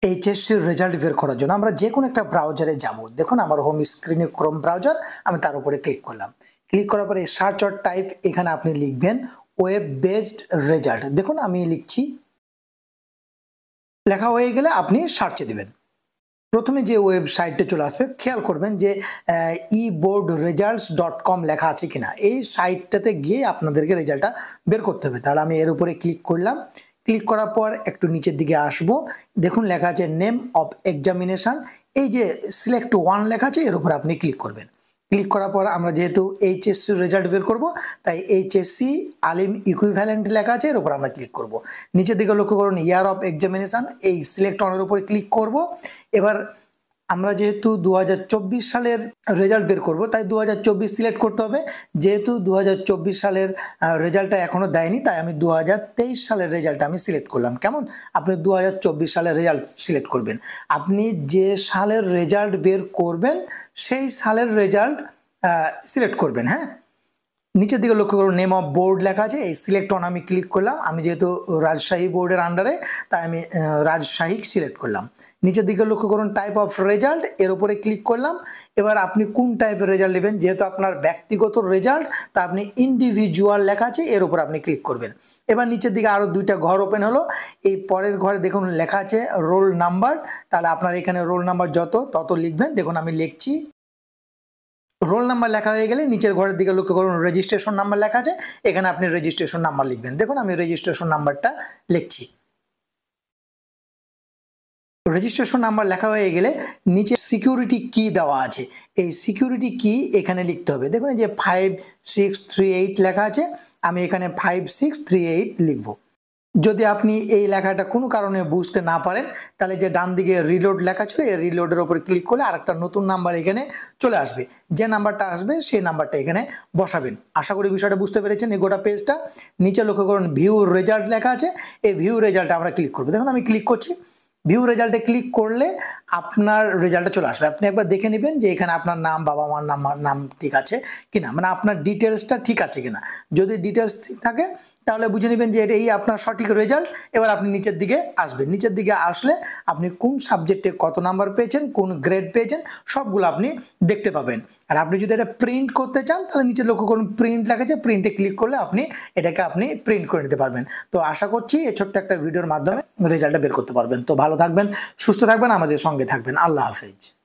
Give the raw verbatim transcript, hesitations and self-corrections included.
HSC result বের করার জন্য আমরা যে কোনো একটা ব্রাউজারে যাব। দেখুন আমার হোম স্ক্রিনে ক্রোম ব্রাউজার, আমি তার উপরে ক্লিক করলাম। ক্লিক করার পরে সার্চ অর টাইপ, এখানে আপনি লিখবেন ওয়েব বেসড রেজাল্ট। দেখুন আমি লিখছি, লেখা হয়ে গেলে আপনি সার্চে দিবেন। প্রথমে যে ওয়েবসাইটটা চলে আসবে, খেয়াল করবেন যে e board results dot com লেখা আছে কিনা। এই সাইটটাতে গিয়ে আপনাদেরকে রেজাল্টটা বের করতে হবে। তাহলে আমি এর উপরে ক্লিক করলাম। ক্লিক করার পর একটু নিচের দিকে আসব, দেখুন লেখা আছে নেম অফ এক্সামিনেশন। এই যে সিলেক্ট ওয়ান লেখা আছে, এর উপর আপনি ক্লিক করবেন। ক্লিক করার পর আমরা যেহেতু এইচএসসি রেজাল্ট বের করব, তাই এইচএসসি আলিম ইকুইভ্যালেন্ট লেখা আছে, এর উপর আমরা ক্লিক করব। নিচের দিকে লক্ষ্য করুন ইয়ার অফ এক্সামিনেশন, এই সিলেক্ট অনের উপরে ক্লিক করব। এবার আমরা যেহেতু দু হাজার চব্বিশ সালের রেজাল্ট বের করব, তাই দু হাজার চব্বিশ সিলেক্ট করতে হবে। যেহেতু দু হাজার চব্বিশ সালের রেজাল্টটা এখনও দেয়নি, তাই আমি দু হাজার তেইশ সালের রেজাল্টটা আমি সিলেক্ট করলাম। কেমন? আপনি দু হাজার চব্বিশ সালের রেজাল্ট সিলেক্ট করবেন। আপনি যে সালের রেজাল্ট বের করবেন সেই সালের রেজাল্ট সিলেক্ট করবেন। হ্যাঁ, নিচের দিকে লক্ষ্য করুন নেম অফ বোর্ড লেখা আছে, এই সিলেক্ট অন আমি ক্লিক করলাম। আমি যেহেতু রাজশাহী বোর্ডের আন্ডারে, তাই আমি রাজশাহী সিলেক্ট করলাম। নিচের দিকে লক্ষ্য করুন টাইপ অফ রেজাল্ট, এর উপরে ক্লিক করলাম। এবার আপনি কোন টাইপের রেজাল্ট নেবেন, যেহেতু আপনার ব্যক্তিগত রেজাল্ট, তা আপনি ইন্ডিভিজুয়াল লেখা আছে, এর উপর আপনি ক্লিক করবেন। এবার নিচের দিকে আরও দুইটা ঘর ওপেন হলো। এই পরের ঘরে দেখুন লেখা আছে রোল নাম্বার, তাহলে আপনার এখানে রোল নাম্বার যত তত লিখবেন। দেখুন আমি লিখছি। রোল নাম্বার লেখা হয়ে গেলে নিচের ঘরের দিকে লক্ষ্য করুন রেজিস্ট্রেশন নাম্বার লেখা আছে, এখানে আপনি রেজিস্ট্রেশন নাম্বার লিখবেন। দেখুন আমি রেজিস্ট্রেশন নাম্বারটা লিখছি। রেজিস্ট্রেশন নাম্বার লেখা হয়ে গেলে নিচে সিকিউরিটি কি দেওয়া আছে, এই সিকিউরিটি কি এখানে লিখতে হবে। দেখুন যে ফাইভ সিক্স থ্রি এইট লেখা আছে, আমি এখানে ফাইভ সিক্স থ্রি এইট লিখব। যদি আপনি এই লেখাটা কোনো কারণে বুঝতে না পারেন, তাহলে যে ডান দিকে রিলোড লেখা ছিল, এই রিলোডের ওপর ক্লিক করলে আরেকটা নতুন নাম্বার এখানে চলে আসবে। যে নাম্বারটা আসবে সেই নাম্বারটা এখানে বসাবেন। আশা করি বিষয়টা বুঝতে পেরেছেন। এই গোটা পেজটা নিচে লক্ষ্য করুন ভিউ রেজাল্ট লেখা আছে, এই ভিউ রেজাল্টে আমরা ক্লিক করবো। দেখুন আমি ক্লিক করছি। ভিউ রেজাল্টে ক্লিক করলে আপনার রেজাল্টটা চলে আসবে। আপনি একবার দেখে নেবেন যে এখানে আপনার নাম, বাবা মার নাম নাম ঠিক আছে কিনা, মানে আপনার ডিটেলসটা ঠিক আছে কিনা। যদি ডিটেলস ঠিক থাকে তাহলে বুঝে নেবেন যে এটা এই আপনার সঠিক রেজাল্ট। এবার আপনি নিচের দিকে আসবেন। নিচের দিকে আসলে আপনি কোন সাবজেক্টে কত নাম্বার পেয়েছেন, কোন গ্রেড পেয়েছেন, সবগুলো আপনি দেখতে পাবেন। আর আপনি যদি এটা প্রিন্ট করতে চান, তাহলে নিচে লক্ষ্য করুন প্রিন্ট লেখা আছে, প্রিন্টে ক্লিক করলে আপনি এটাকে আপনি প্রিন্ট করে নিতে পারবেন। তো আশা করছি এই ছোট্ট একটা ভিডিওর মাধ্যমে রেজাল্টটা বের করতে পারবেন। তো ভালো থাকবেন, সুস্থ থাকবেন, আমাদের সঙ্গে থাকবেন। আল্লাহ হাফেজ।